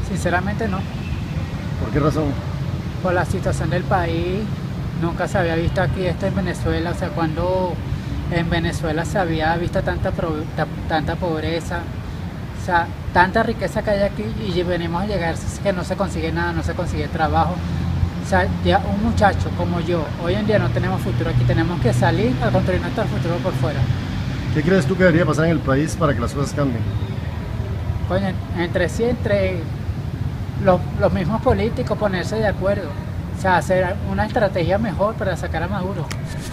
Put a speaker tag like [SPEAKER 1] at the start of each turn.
[SPEAKER 1] Sinceramente no.
[SPEAKER 2] ¿Por qué razón?
[SPEAKER 1] Por la situación del país, nunca se había visto aquí esto en Venezuela, o sea, cuando en Venezuela se había visto tanta pobreza, o sea, tanta riqueza que hay aquí y venimos a llegar que no se consigue nada, no se consigue trabajo. O sea, ya un muchacho como yo, hoy en día no tenemos futuro aquí, tenemos que salir a construir nuestro futuro por fuera.
[SPEAKER 2] ¿Qué crees tú que debería pasar en el país para que las cosas cambien?
[SPEAKER 1] Coño, entre sí, entre los mismos políticos ponerse de acuerdo, o sea, hacer una estrategia mejor para sacar a Maduro.